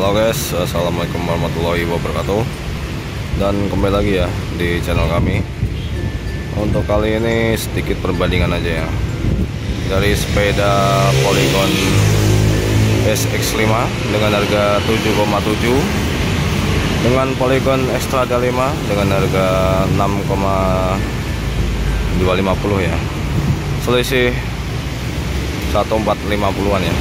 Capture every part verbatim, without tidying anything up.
Halo guys, assalamualaikum warahmatullahi wabarakatuh. Dan kembali lagi ya di channel kami. Untuk kali ini sedikit perbandingan aja ya, dari sepeda Polygon S X lima dengan harga tujuh koma tujuh dengan Polygon Xtrada lima dengan harga enam koma dua lima nol ya. Selisih satu empat lima puluhan ya.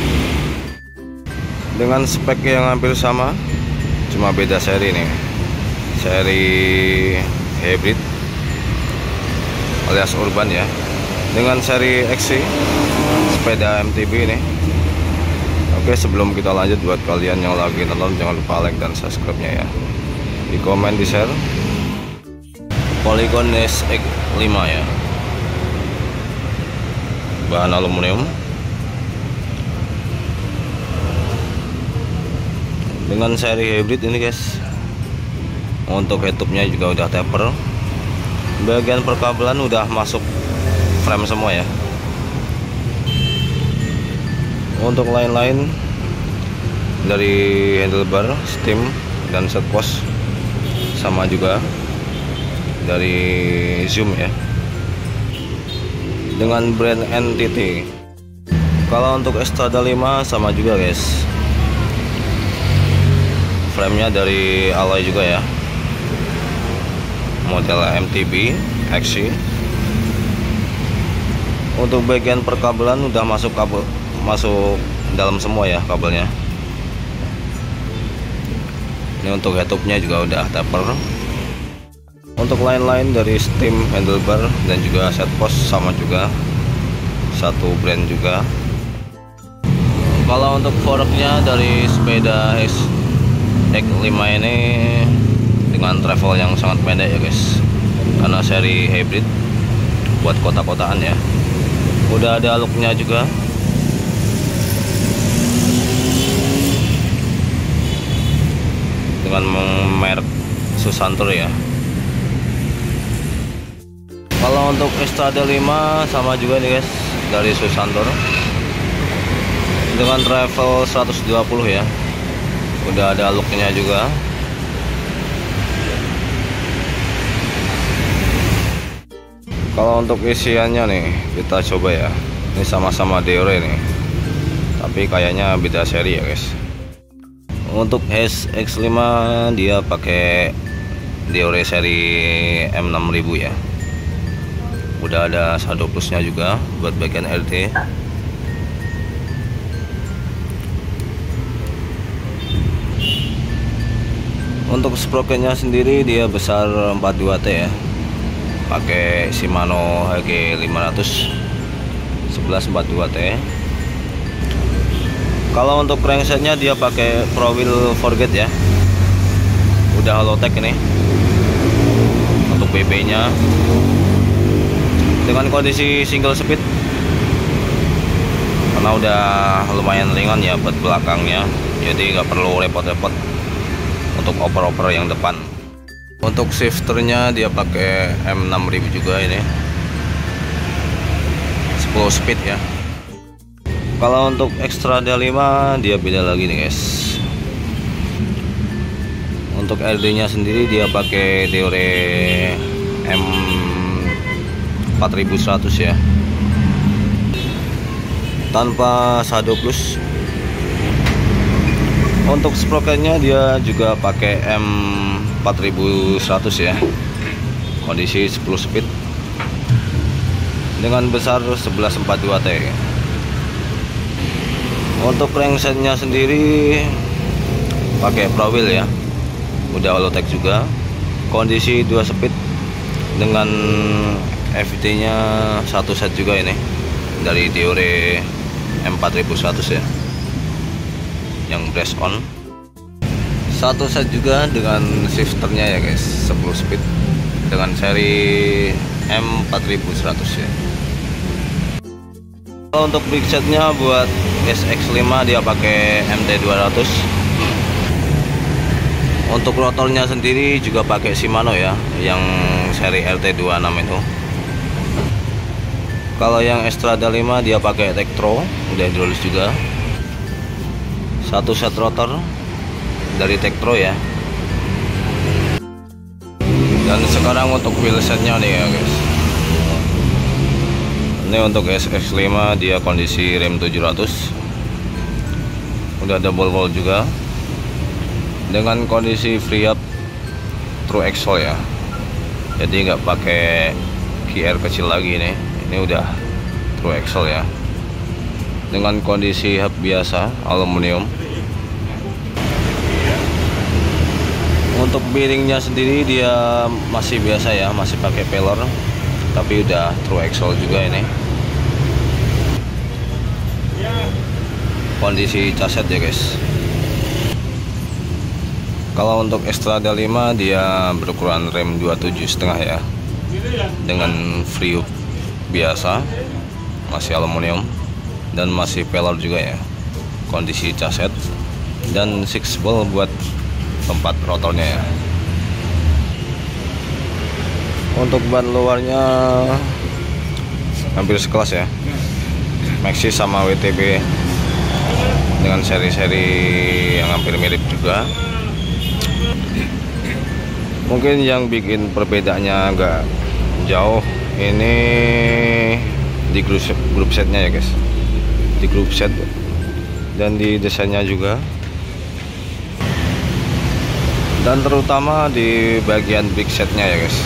Dengan spek yang hampir sama, cuma beda seri nih. Seri hybrid alias urban ya, dengan seri X C sepeda M T B ini. Oke, sebelum kita lanjut, buat kalian yang lagi nonton jangan lupa like dan subscribe-nya ya, di komen, di share. Polygon S X lima ya, bahan aluminium dengan seri hybrid ini guys. Untuk head-tube-nya juga udah taper, bagian perkabelan udah masuk frame semua ya. Untuk lain-lain dari handlebar, stem, dan set post sama juga dari zoom ya, dengan brand N T T. Kalau untuk Xtrada lima sama juga guys, frame-nya dari alloy juga ya, model M T B X C. Untuk bagian perkabelan udah masuk kabel, masuk dalam semua ya kabelnya. Ini untuk head-tube-nya juga udah taper. Untuk lain-lain dari stem, handlebar, dan juga set post sama juga, satu brand juga. Kalau untuk forknya dari sepeda X lima ini dengan travel yang sangat pendek ya guys, karena seri hybrid buat kota-kotaan ya. Udah ada looknya juga, dengan merek Susanto ya. Kalau untuk Xtrada lima sama juga nih guys, dari Susanto dengan travel seratus dua puluh ya. Udah ada looknya juga. Kalau untuk isiannya nih kita coba ya. Ini sama-sama Deore nih, tapi kayaknya beda seri ya guys. Untuk S X lima dia pakai Deore seri M enam ribu ya. Udah ada saldo plusnya juga buat bagian R T. Untuk sprocketnya sendiri dia besar empat puluh dua T ya, pakai Shimano H G lima ratus sebelas empat puluh dua T. Kalau untuk cranksetnya dia pakai Pro Wheel Forget ya, udah Halotech ini. Untuk B B nya dengan kondisi single speed, karena udah lumayan ringan ya buat belakangnya, jadi nggak perlu repot-repot untuk oper-oper yang depan. Untuk shifternya dia pakai M enam ribu juga ini, sepuluh speed ya. Kalau untuk Xtrada lima dia beda lagi nih guys. Untuk R D nya sendiri dia pakai Deore M empat ribu seratus ya, tanpa saldo plus. Untuk sprocketnya dia juga pakai M empat ribu seratus ya, kondisi sepuluh speed dengan besar sebelas empat puluh dua T. Untuk cranksetnya sendiri pakai Pro Wheel ya, udah Halotech juga, kondisi dua speed dengan F T nya satu set juga ini, dari Deore M empat ribu seratus ya, yang brace on. Satu set juga dengan shifternya ya guys, sepuluh speed dengan seri M empat ribu seratus ya. Kalau untuk brake setnya buat S X lima dia pakai M T dua ratus. Untuk rotornya sendiri juga pakai Shimano ya, yang seri R T dua puluh enam itu. Kalau yang Xtrada lima dia pakai Tektro, udah hidrolis juga. Satu set rotor dari Tektro ya. Dan sekarang untuk wheelsetnya nih ya guys, ini untuk S X lima dia kondisi rem tujuh ratus, udah double wall juga dengan kondisi free up true axle ya, jadi nggak pakai Q R kecil lagi nih, ini udah true axle ya, dengan kondisi hub biasa aluminium. Untuk bearingnya sendiri dia masih biasa ya, masih pakai pelor, tapi udah true axle juga ini. Kondisi caset ya guys. Kalau untuk Xstrada lima dia berukuran rem dua puluh tujuh koma lima ya, dengan free hub biasa, masih aluminium dan masih pelor juga ya. Kondisi caset dan six ball buat tempat rotornya ya. Untuk ban luarnya hampir sekelas ya, Maxxis sama W T B dengan seri-seri yang hampir mirip juga. Mungkin yang bikin perbedaannya agak jauh ini di grup grup setnya ya guys, di grup set dan di desainnya juga, dan terutama di bagian big setnya ya guys.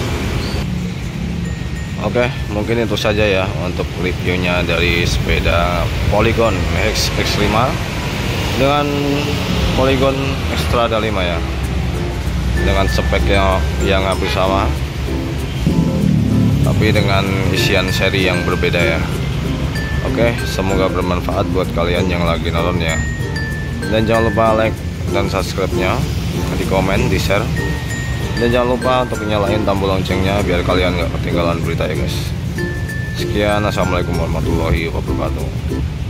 Oke, mungkin itu saja ya untuk reviewnya dari sepeda Polygon X X lima dengan Polygon Xstrada lima ya, dengan speknya yang hampir sama tapi dengan isian seri yang berbeda ya. Oke, semoga bermanfaat buat kalian yang lagi nonton ya, dan jangan lupa like dan subscribe nya, di komen, di share, dan jangan lupa untuk nyalain tombol loncengnya biar kalian nggak ketinggalan berita ya guys. Sekian, assalamualaikum warahmatullahi wabarakatuh.